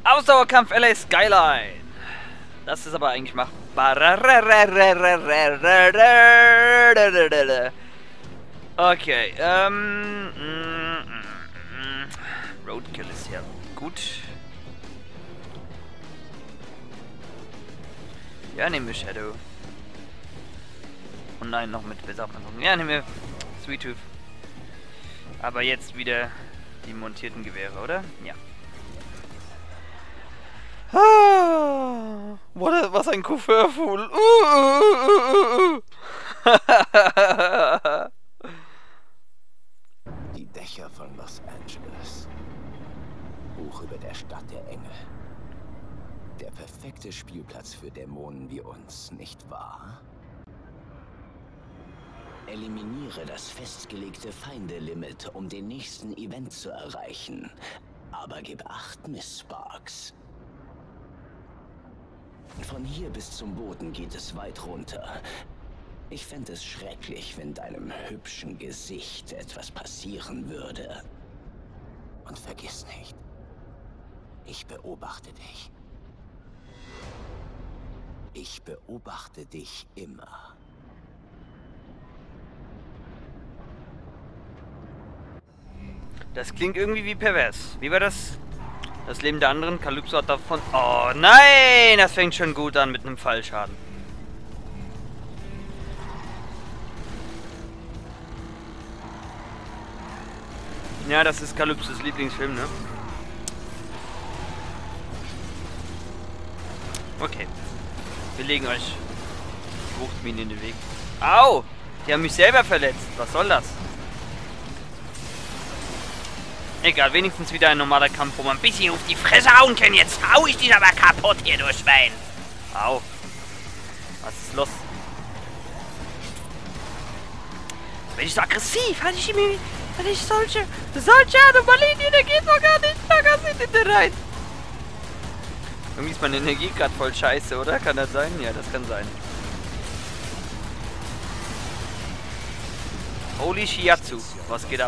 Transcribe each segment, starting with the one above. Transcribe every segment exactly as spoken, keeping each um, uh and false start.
Ausdauerkampf L A Skyline. Das ist aber eigentlich machbar. Okay, ähm... Mm, mm, mm. Roadkill ist ja gut. Ja, nehmen wir Shadow. Und nein, noch mit Besatzung. Ja, nehmen wir Sweet Tooth. Aber jetzt wieder die montierten Gewehre, oder? Ja. Ah, was ein Coiffeurfuhl. Uh, uh, uh, uh. Die Dächer von Los Angeles. Buch über der Stadt der Engel. Der perfekte Spielplatz für Dämonen wie uns, nicht wahr? Eliminiere das festgelegte Feinde-Limit, um den nächsten Event zu erreichen. Aber gib acht, Miss Sparks. Von hier bis zum Boden geht es weit runter. Ich fände es schrecklich, wenn deinem hübschen Gesicht etwas passieren würde. Und vergiss nicht, ich beobachte dich. Ich beobachte dich immer. Das klingt irgendwie wie pervers. Wie war das? Das Leben der anderen. Calypso hat davon... Oh nein! Das fängt schon gut an mit einem Fallschaden. Ja, das ist Calypsos Lieblingsfilm, ne? Okay. Wir legen euch die Wuchtminen in den Weg. Au! Die haben mich selber verletzt. Was soll das? Egal, wenigstens wieder ein normaler Kampf, wo man ein bisschen auf die Fresse hauen kann. Jetzt hau ich dich aber kaputt hier, du Schwein. Au. Was ist los? Bin ich so aggressiv? Hatte ich mir... Hatte ich solche... Solche Anomalien? Da geht doch gar nicht. Da kann sie nicht rein. Irgendwie ist meine Energie gerade voll scheiße, oder? Kann das sein? Ja, das kann sein. Holy Shiatsu. Was geht ab?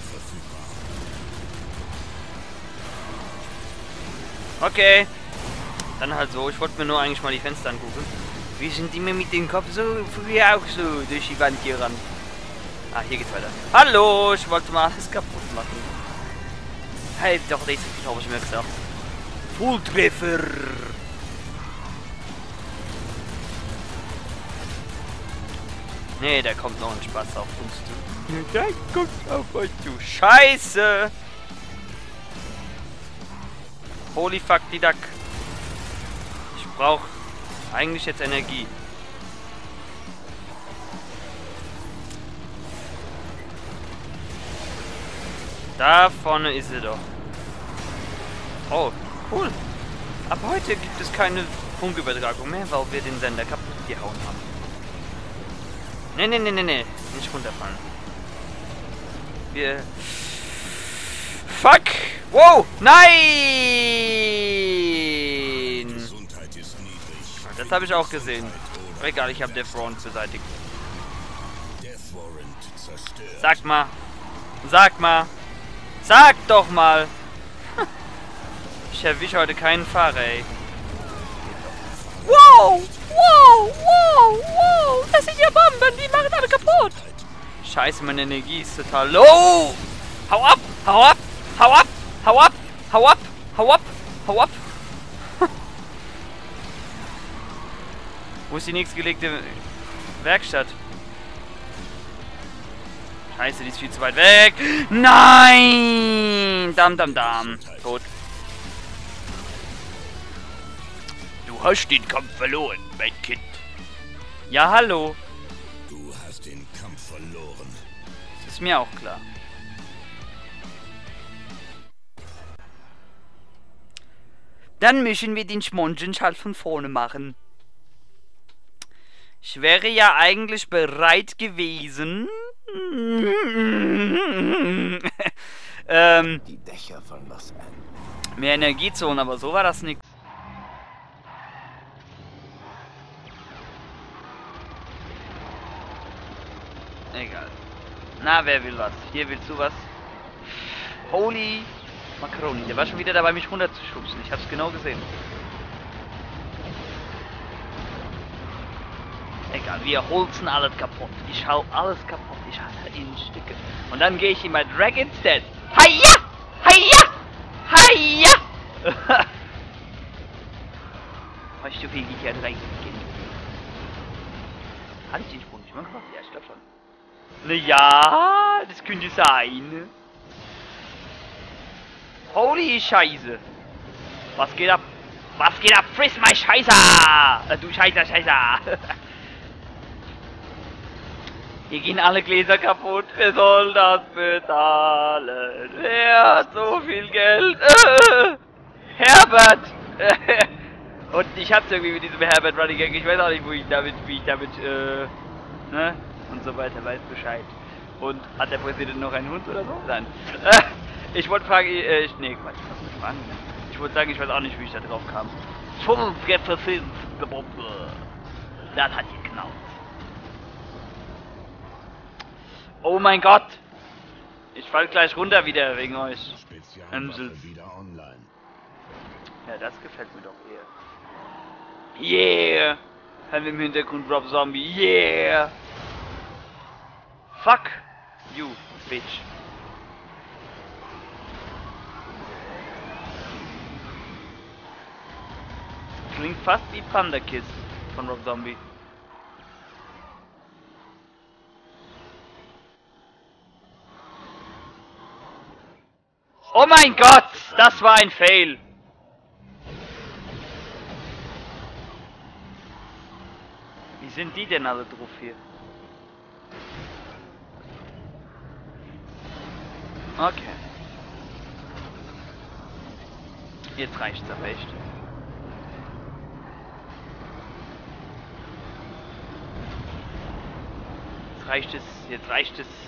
Okay. Dann halt so. Ich wollte mir nur eigentlich mal die Fenster angucken. Wie sind die mir mit dem Kopf so früher auch so durch die Wand hier ran? Ah, hier geht's weiter. Hallo, ich wollte mal alles kaputt machen. Hey, doch, das habe ich mir gesagt. Volltreffer. Nee, da kommt noch ein Spaß auf uns zu. Der kommt auf euch zu. Scheiße. Holy fuck, die Duck. Ich brauche eigentlich jetzt Energie. Da vorne ist sie doch. Oh, cool. Ab heute gibt es keine Funkübertragung mehr, weil wir den Sender kaputt gehauen haben. Ne, ne, ne, ne, ne. Nicht runterfallen. Wir... Fuck! Wow! Nein! Das habe ich auch gesehen. Egal, ich habe Death Warrant beseitigt. Sag mal. Sag mal. Sag doch mal. Ich erwische heute keinen Fahrer, ey. Wow! Wow! Wow! Wow! Das sind ja Bomben, die machen alle kaputt. Scheiße, meine Energie ist total low. Hau ab! Hau ab! Hau ab! Hau ab! Hau ab! Hau ab! Hau ab! Wo ist die nächstgelegte Werkstatt? Scheiße, die ist viel zu weit weg. Nein! Dam, dam, dam. Tot. Du hast den Kampf verloren, mein Kind. Ja, hallo. Du hast den Kampf verloren. Das ist mir auch klar. Dann müssen wir den Schmongens halt von vorne machen. Ich wäre ja eigentlich bereit gewesen. ähm, Die Dächer von Los Angeles. Mehr Energie zu holen, aber so war das nicht. Egal. Na, wer will was? Hier willst du was? Holy Macaroni, der war schon wieder dabei, mich runterzuschubsen. Ich hab's genau gesehen. Egal, wir holzen alles kaputt. Ich hau alles kaputt. Ich hasse ihn in Stücke. Und dann gehe ich in mein Dragon's Den. Hiya! Hiya! Hiya! Weißt du, wie ich hier reingehen? Hatte ich den Sprung nicht mal gemacht? Ja, ich glaube schon. Na ja, das könnte sein. Holy Scheiße. Was geht ab? Was geht ab? Friss mein Scheißer! Äh, du Scheißer, Scheißer! Hier gehen alle Gläser kaputt. Wer soll das bezahlen? Wer hat so viel Geld? Äh, Herbert! Und ich hab's irgendwie mit diesem Herbert Running Gag. Ich weiß auch nicht, wo ich damit, wie ich damit, äh, ne? Und so weiter, weiß Bescheid. Und hat der Präsident noch einen Hund oder so? Nein. Äh, ich wollte fragen, äh, nee, Quatsch, was muss ich fragen? Ich wollte sagen, ich weiß auch nicht, wie ich da drauf kam. Full Präsident, das hat geknallt. Oh mein Gott! Ich fall gleich runter wieder wegen euch. Spezialwaffe wieder online. Ja, das gefällt mir doch eher. Yeah! Haben wir im Hintergrund Rob Zombie. Yeah! Fuck you, bitch. Klingt fast wie Panda Kiss von Rob Zombie. Oh mein Gott! Das war ein Fail! Wie sind die denn alle drauf hier? Okay. Jetzt reicht's aber echt. Jetzt reicht es, jetzt reicht es.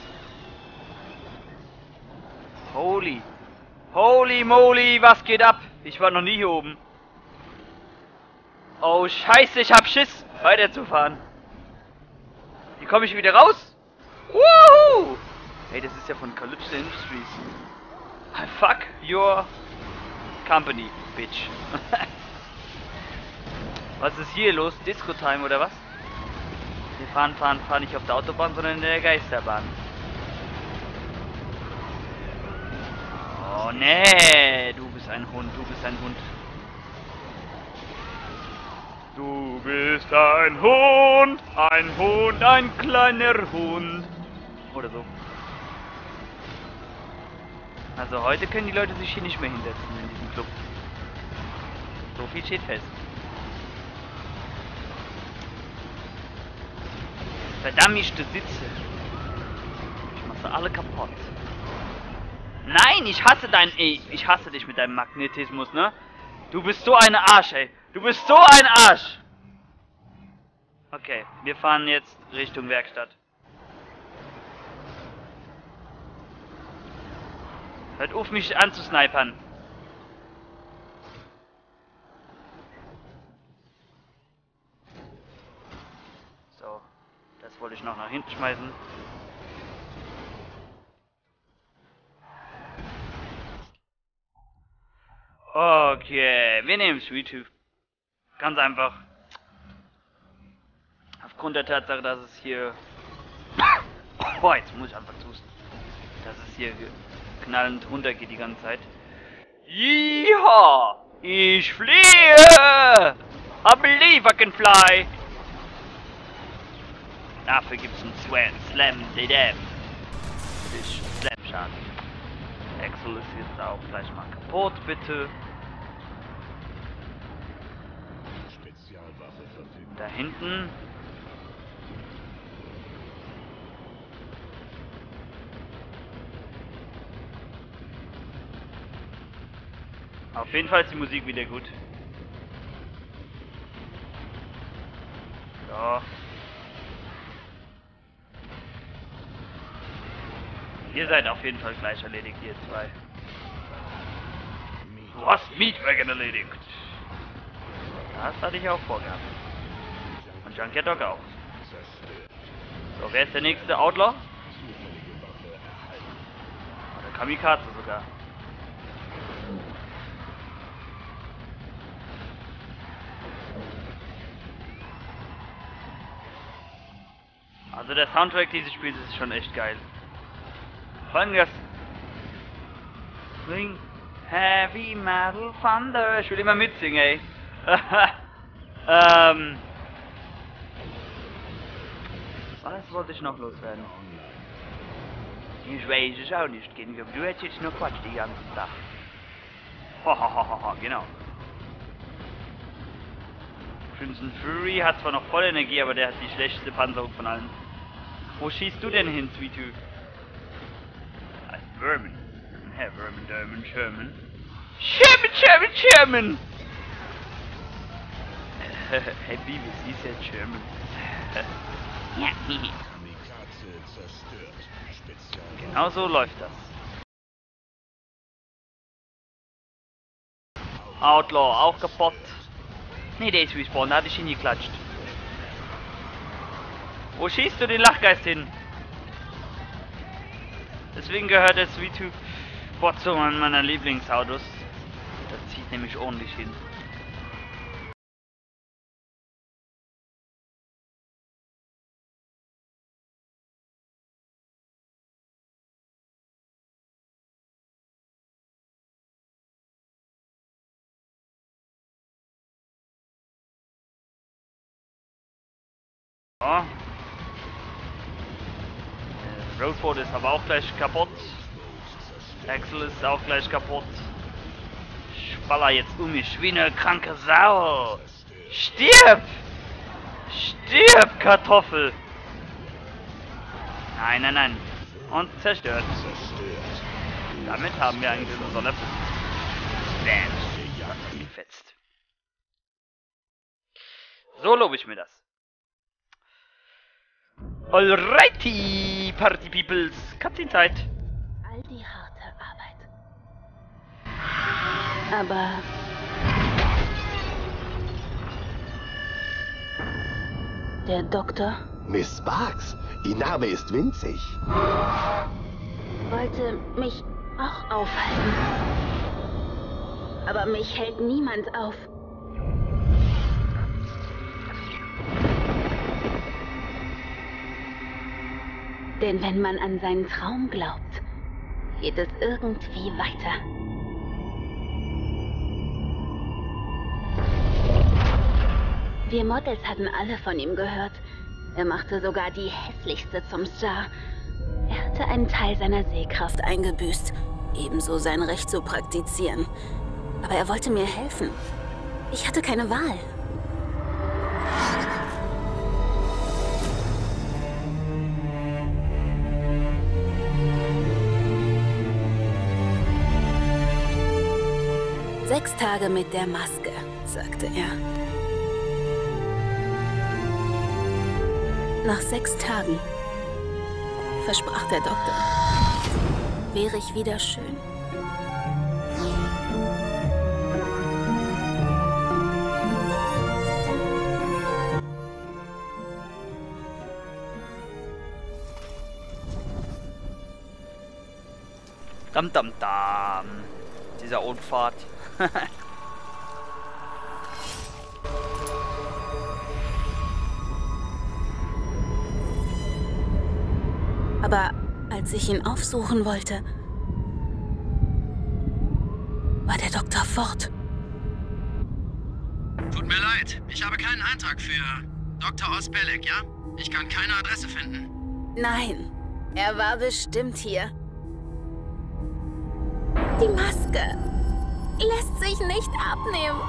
Holy. Holy moly, was geht ab? Ich war noch nie hier oben. Oh scheiße, ich hab Schiss, weiterzufahren. Wie komme ich wieder raus? Woohoo! Hey, das ist ja von Calypso Industries. Fuck your company, bitch. Was ist hier los? Disco-Time oder was? Wir fahren, fahren, fahren nicht auf der Autobahn, sondern in der Geisterbahn. Oh nee, du bist ein Hund, du bist ein Hund. Du bist ein Hund, ein Hund, ein kleiner Hund. Oder so. Also heute können die Leute sich hier nicht mehr hinsetzen in diesem Club. So viel steht fest. Verdammte Sitze. Ich mach sie alle kaputt. Nein, ich hasse dein... Ey, ich hasse dich mit deinem Magnetismus, ne? Du bist so ein Arsch, ey. Du bist so ein Arsch. Okay, wir fahren jetzt Richtung Werkstatt. Hört auf, mich anzusnipern. So, das wollte ich noch nach hinten schmeißen. Okay, wir nehmen Sweet Tooth. Ganz einfach. Aufgrund der Tatsache, dass es hier... Boah, jetzt muss ich einfach zusten. Dass es hier knallend runtergeht die ganze Zeit. Yeehaw! Ich fliehe! I believe I can fly! Dafür gibt's einen Slam, Slam, Dedam. Ich Slam Schaden. Axel ist jetzt auch gleich mal kaputt, bitte. Spezialwaffe verfügbar. Da hinten. Auf jeden Fall ist die Musik wieder gut. So. Ihr seid auf jeden Fall gleich erledigt, ihr zwei. Du hast Mietwagen erledigt. Das hatte ich auch vorgehabt. Und Junkyard Dog auch. So, wer ist der nächste Outlaw? Oder Kamikaze sogar. Also der Soundtrack dieses Spiels ist schon echt geil. Vor allem das Swing Heavy Metal Thunder. Ich will immer mitsingen, ey. ähm. Was wollte ich noch loswerden? Ich weiß es auch nicht, Genio. Du hättest jetzt nur Quatsch den ganzen Tag. Hahaha, genau. Crimson Fury hat zwar noch voll Energie, aber der hat die schlechteste Panzerung von allen. Wo schießt du denn hin, Sweet Tooth? Als Vermin. Herr Vermin, Dermin, Sherman. Sherman, Sherman, Sherman! Hey, Beavis, he said Sherman. Ja, genau so läuft das. Outlaw auch kaputt. Ne, der ist respawned, da hatte ich ihn geklatscht. Wo schießt du den Lachgeist hin? Deswegen gehört der Sweet Tooth Bot zu einem meiner Lieblingsautos. Das zieht nämlich ordentlich hin. Ja. Äh, Roadboard ist aber auch gleich kaputt. Axel ist auch gleich kaputt. Ich baller jetzt um mich wie eine kranke Sau. Stirb! Stirb, Kartoffel! Nein, nein, nein. Und zerstört. Damit haben wir eigentlich unsere Sonne. Bam. Gefetzt. So lobe ich mir das. Alrighty, Party Peoples. Cutscene-Zeit. All die harte Arbeit. Aber... Der Doktor... Miss Sparks, Ihr Name ist winzig. wollte mich auch aufhalten. Aber mich hält niemand auf. Denn wenn man an seinen Traum glaubt, geht es irgendwie weiter. Wir Models hatten alle von ihm gehört. Er machte sogar die hässlichste zum Star. Er hatte einen Teil seiner Sehkraft eingebüßt, ebenso sein Recht zu praktizieren. Aber er wollte mir helfen. Ich hatte keine Wahl. Sechs Tage mit der Maske, sagte er. Nach sechs Tagen, versprach der Doktor, wäre ich wieder schön. Dam dam dam. Dieser Unfahrt. Aber als ich ihn aufsuchen wollte, war der Doktor fort. Tut mir leid, ich habe keinen Eintrag für Doktor Ospelek, ja? Ich kann keine Adresse finden. Nein, er war bestimmt hier. Die Maske lässt sich nicht abnehmen.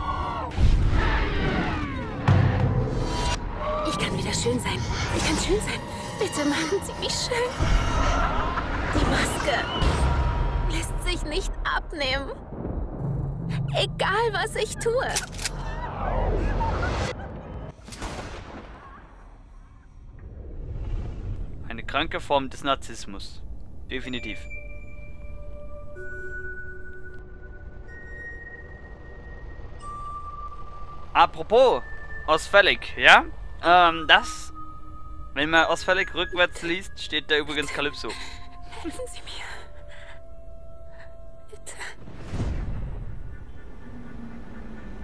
Ich kann wieder schön sein. Ich kann schön sein. Bitte machen Sie mich schön. Die Maske lässt sich nicht abnehmen. Egal, was ich tue. Eine kranke Form des Narzissmus. Definitiv. Apropos Ospelek, ja? Ähm, das... Wenn man Ospelek rückwärts liest, steht da übrigens Calypso. Helfen Sie mir. Bitte.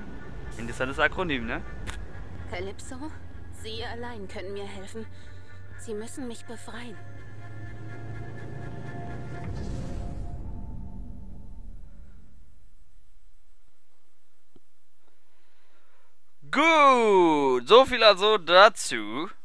Interessantes Akronym, ne? Calypso, Sie allein können mir helfen. Sie müssen mich befreien. Gut, so viel also dazu.